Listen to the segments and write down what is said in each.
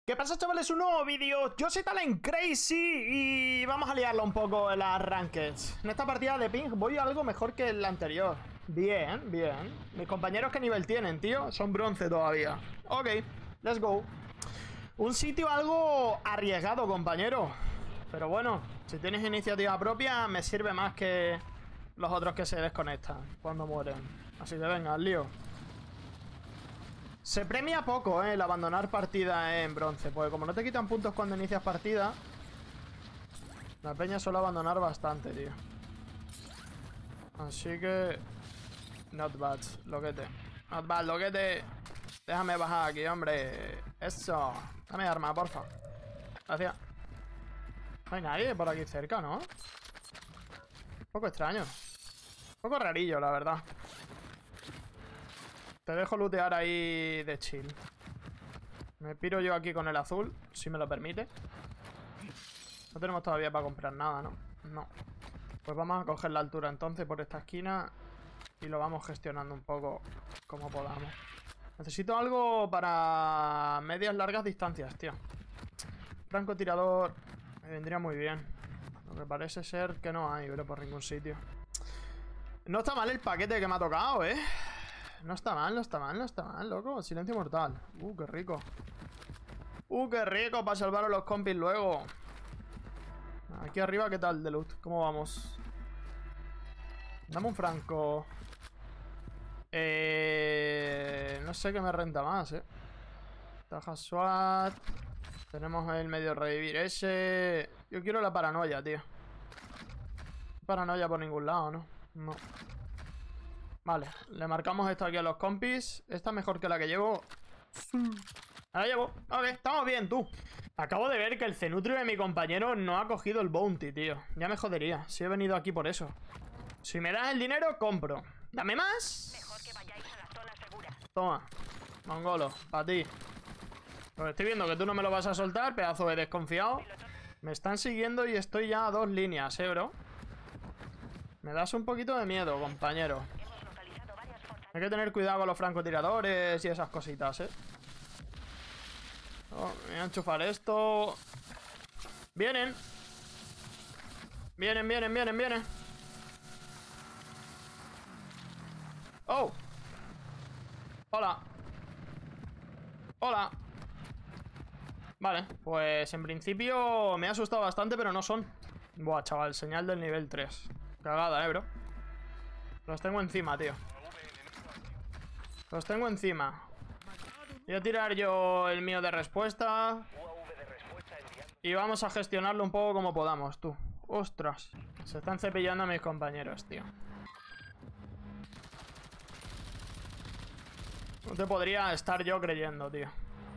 ¿Qué pasa, chavales? Un nuevo vídeo. Yo soy Talent Crazy y vamos a liarlo un poco en las rankeds. En esta partida de ping voy algo mejor que el anterior. Bien, bien. Mis compañeros, ¿qué nivel tienen, tío? Son bronce todavía. Ok, let's go. Un sitio algo arriesgado, compañero. Pero bueno, si tienes iniciativa propia, me sirve más que los otros que se desconectan cuando mueren. Así que venga, al lío. Se premia poco, el abandonar partida en bronce, porque como no te quitan puntos cuando inicias partida, la peña suele abandonar bastante, tío. Así que... not bad, loquete. Not bad, loquete. Déjame bajar aquí, hombre. Eso. Dame arma, porfa. Gracias. No hay nadie por aquí cerca, ¿no? Un poco extraño. Un poco rarillo, la verdad. Te dejo lootear ahí de chill. Me piro yo aquí con el azul, si me lo permite. No tenemos todavía para comprar nada, ¿no? No. Pues vamos a coger la altura entonces por esta esquina y lo vamos gestionando un poco como podamos. Necesito algo para medias largas distancias, tío. Francotirador me vendría muy bien. Lo que parece ser que no hay, pero por ningún sitio. No está mal el paquete que me ha tocado, ¿eh? No está mal, no está mal, no está mal, loco. Silencio mortal. Qué rico. Qué rico para salvar a los compis luego. Aquí arriba, ¿qué tal de loot? ¿Cómo vamos? Dame un franco. No sé qué me renta más, Taja SWAT. Tenemos el medio revivir ese. Yo quiero la paranoia, tío. Paranoia por ningún lado, ¿no? No. Vale, le marcamos esto aquí a los compis. Esta es mejor que la que llevo. La llevo. Ok, estamos bien, tú. Acabo de ver que el cenutrio de mi compañero no ha cogido el bounty, tío. Ya me jodería, si he venido aquí por eso. Si me das el dinero, compro. ¿Dame más? Mejor que vayáis a la zona segura. Toma, mongolo, para ti. Pues estoy viendo que tú no me lo vas a soltar, pedazo de desconfiado. Me están siguiendo y estoy ya a 2 líneas, bro. Me das un poquito de miedo, compañero. Hay que tener cuidado con los francotiradores y esas cositas, Oh, voy a enchufar esto. Vienen. Vienen, vienen, vienen, vienen. Oh. Hola. Hola. Vale, pues en principio me ha asustado bastante, pero no son. Buah, chaval, señal del nivel 3. Cagada, bro. Los tengo encima, tío. Los tengo encima. Voy a tirar yo el mío de respuesta. Y vamos a gestionarlo un poco como podamos, tú. Ostras. Se están cepillando a mis compañeros, tío. No te podría estar yo creyendo, tío.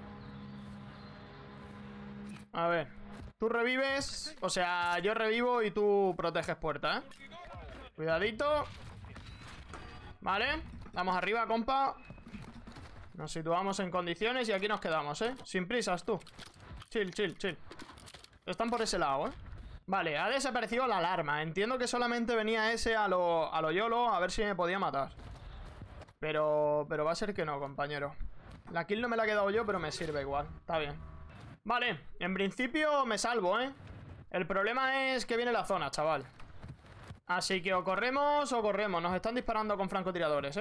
A ver. Tú revives. O sea, yo revivo y tú proteges puerta, Cuidadito. Vale. Vamos arriba, compa. Nos situamos en condiciones y aquí nos quedamos, Sin prisas, tú. Chill, chill, chill. Están por ese lado, Vale, ha desaparecido la alarma. Entiendo que solamente venía ese a lo YOLO a ver si me podía matar. Pero va a ser que no, compañero. La kill no me la he quedado yo, pero me sirve igual. Está bien. Vale, en principio me salvo, El problema es que viene la zona, chaval. Así que o corremos o corremos. Nos están disparando con francotiradores,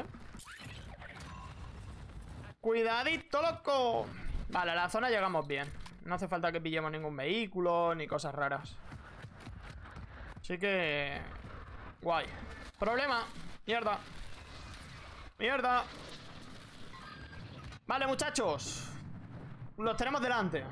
Cuidadito, loco. Vale, a la zona llegamos bien. No hace falta que pillemos ningún vehículo ni cosas raras. Así que... guay. Problema. Mierda. Mierda. Vale, muchachos. Los tenemos delante.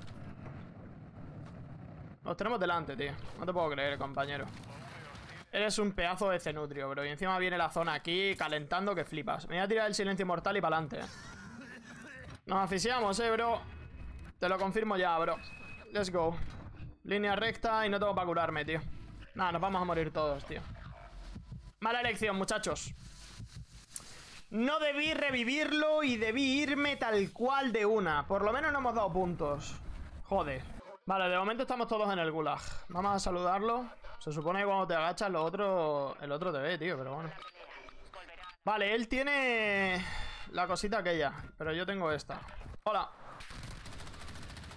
Los tenemos delante, tío. No te puedo creer, compañero. Eres un pedazo de cenutrio, bro. Y encima viene la zona aquí calentando que flipas. Me voy a tirar el silencio mortal y para adelante. Nos asfixiamos, bro. Te lo confirmo ya, bro. Let's go. Línea recta y no tengo para curarme, tío. Nada, nos vamos a morir todos, tío. Mala elección, muchachos. No debí revivirlo y debí irme tal cual de una. Por lo menos no hemos dado puntos. Joder. Vale, de momento estamos todos en el gulag. Vamos a saludarlo. Se supone que cuando te agachas el otro te ve, tío, pero bueno. Vale, él tiene la cosita aquella, pero yo tengo esta. Hola.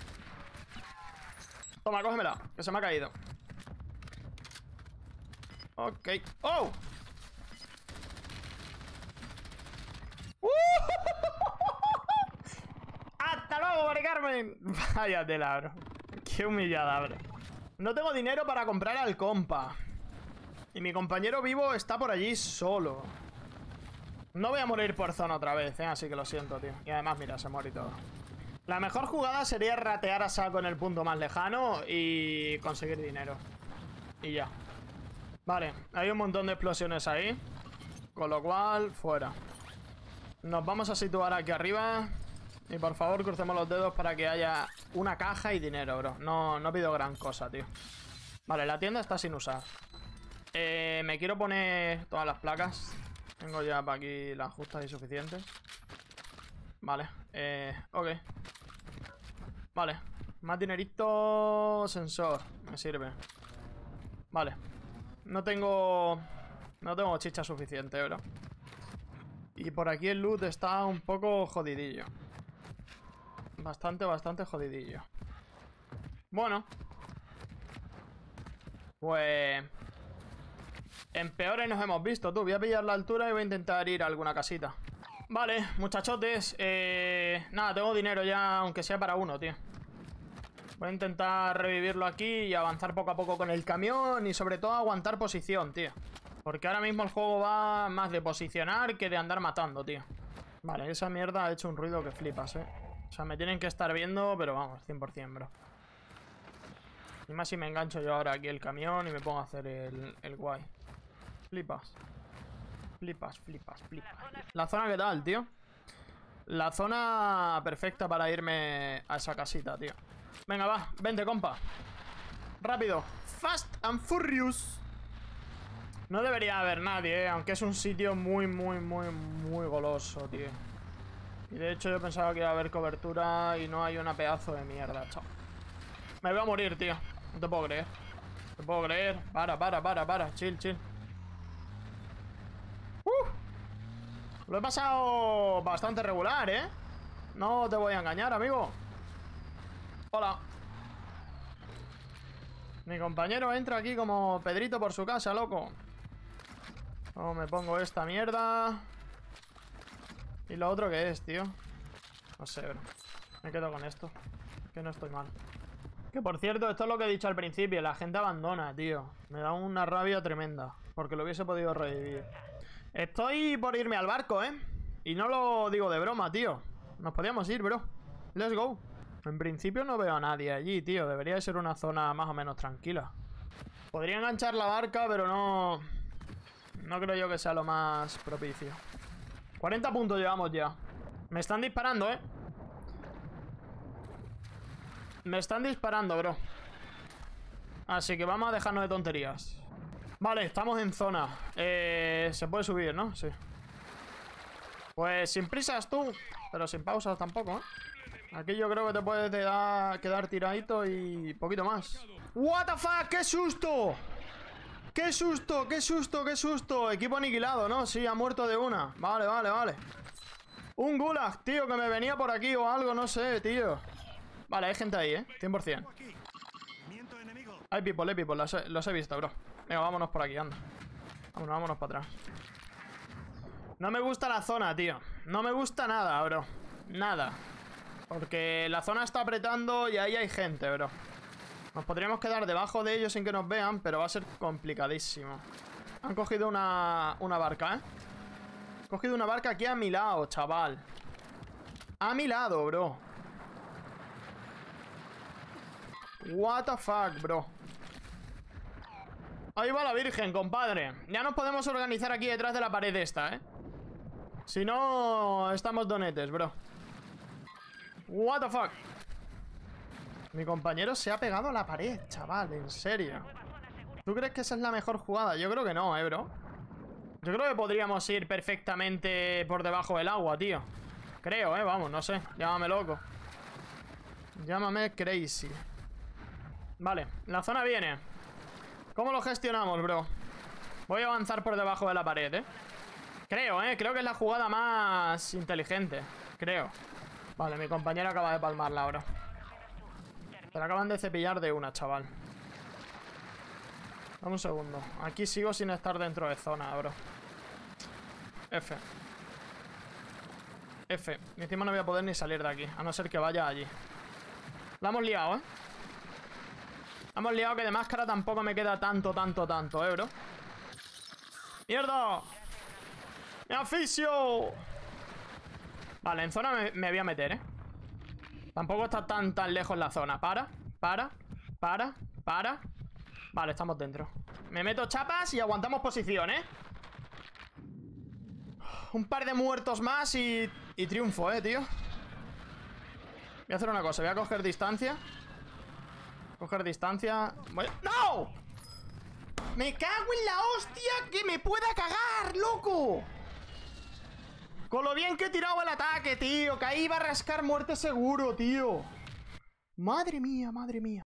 Toma, cógemela, que se me ha caído. Ok. ¡Oh! ¡Hasta luego, Mari Carmen! Vaya tela, bro. Qué humillada, bro. No tengo dinero para comprar al compa. Y mi compañero vivo está por allí solo. No voy a morir por zona otra vez, así que lo siento, tío. Y además, mira, se muere y todo. La mejor jugada sería ratear a saco en el punto más lejano y conseguir dinero. Y ya. Vale, hay un montón de explosiones ahí. Con lo cual, fuera. Nos vamos a situar aquí arriba. Y por favor, crucemos los dedos para que haya una caja y dinero, bro. No pido gran cosa, tío. Vale, la tienda está sin usar. Me quiero poner todas las placas. Tengo ya para aquí las justas y suficientes. Vale, ok. Vale, más dinerito. Sensor, me sirve. Vale. No tengo chicha suficiente, bro. Y por aquí el loot está un poco jodidillo. Bastante jodidillo. Bueno. Pues... en peores nos hemos visto, tú. Voy a pillar la altura y voy a intentar ir a alguna casita. Vale, muchachotes. Nada, tengo dinero ya, aunque sea para uno, tío. Voy a intentar revivirlo aquí y avanzar poco a poco con el camión. Y sobre todo aguantar posición, tío. Porque ahora mismo el juego va más de posicionar que de andar matando, tío. Vale, esa mierda ha hecho un ruido que flipas, O sea, me tienen que estar viendo, pero vamos, 100%, bro. Y más si me engancho yo ahora aquí el camión y me pongo a hacer el guay. Flipas. Flipas. ¿La zona qué tal, tío? La zona perfecta para irme a esa casita, tío. Venga, va, vente, compa. Rápido. Fast and Furious. No debería haber nadie, aunque es un sitio muy goloso, tío. Y de hecho yo pensaba que iba a haber cobertura y no hay una pedazo de mierda, chao. Me voy a morir, tío. No te puedo creer. No te puedo creer. Para. Chill. Lo he pasado bastante regular, No te voy a engañar, amigo. Hola. Mi compañero entra aquí como Pedrito por su casa, loco. Oh, me pongo esta mierda. ¿Y lo otro qué es, tío? No sé, bro. Me quedo con esto. Que no estoy mal. Que por cierto, esto es lo que he dicho al principio. La gente abandona, tío. Me da una rabia tremenda. Porque lo hubiese podido revivir. Estoy por irme al barco, Y no lo digo de broma, tío. Nos podíamos ir, bro. Let's go. En principio no veo a nadie allí, tío. Debería de ser una zona más o menos tranquila. Podría enganchar la barca, pero no... no creo yo que sea lo más propicio. 40 puntos llevamos ya. Me están disparando, Me están disparando, bro. Así que vamos a dejarnos de tonterías. Vale, estamos en zona. Se puede subir, ¿no? Sí. Pues sin prisas tú, pero sin pausas tampoco, Aquí yo creo que te puedes quedar tiradito y poquito más. What the fuck, qué susto. ¡Qué susto! Equipo aniquilado, ¿no? Sí, ha muerto de una. Vale. Un gulag, tío, que me venía por aquí o algo, no sé, tío. Vale, hay gente ahí, 100%. Hay people, los he visto, bro. Venga, vámonos por aquí, anda. Vámonos para atrás. No me gusta la zona, tío. No me gusta nada, bro. Nada. Porque la zona está apretando y ahí hay gente, bro. Nos podríamos quedar debajo de ellos sin que nos vean, pero va a ser complicadísimo. Han cogido una barca, Han cogido una barca aquí a mi lado, chaval. A mi lado, bro. What the fuck, bro. Ahí va la virgen, compadre. Ya nos podemos organizar aquí detrás de la pared esta, Si no, estamos donetes, bro. What the fuck. Mi compañero se ha pegado a la pared, chaval, en serio. ¿Tú crees que esa es la mejor jugada? Yo creo que no, bro. Yo creo que podríamos ir perfectamente por debajo del agua, tío. Creo, vamos, no sé. Llámame loco. Llámame crazy. Vale, la zona viene. ¿Cómo lo gestionamos, bro? Voy a avanzar por debajo de la pared, Creo, creo que es la jugada más inteligente. Creo. Vale, mi compañero acaba de palmarla ahora. Te la acaban de cepillar de una, chaval. Dame un segundo. Aquí sigo sin estar dentro de zona, bro. F. F. Y encima no voy a poder ni salir de aquí, a no ser que vaya allí. La hemos liado, ¿eh? La hemos liado, que de máscara tampoco me queda tanto, bro. ¡Mierda! ¡Me asfixio! Vale, en zona me voy a meter, ¿eh? Tampoco está tan lejos la zona. Para. Vale, estamos dentro. Me meto chapas y aguantamos posición, ¿eh? Un par de muertos más y triunfo, tío. Voy a hacer una cosa, voy a coger distancia. ¡No! ¡Me cago en la hostia que me pueda cagar, loco! Con lo bien que he tirado el ataque, tío. Que ahí iba a rascar muerte seguro, tío. Madre mía, madre mía.